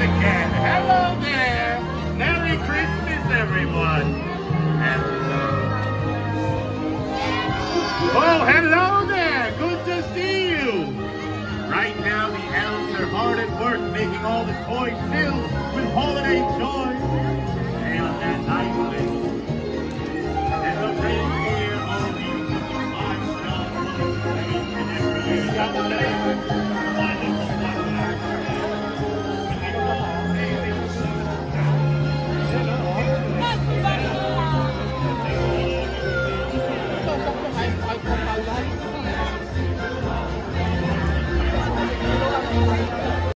again. Hello there. Merry Christmas, everyone. Hello. Oh, hello there. Good to see you. Right now, the elves are hard at work making all the toys filled with holiday joy. They on that nice list.